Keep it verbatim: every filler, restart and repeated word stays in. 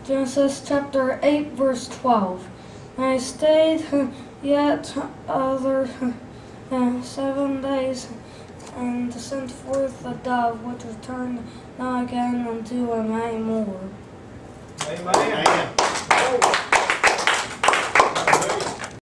Genesis chapter eight, verse twelve. And I stayed yet other uh, seven days, and sent forth a dove, which returned not again until a night more.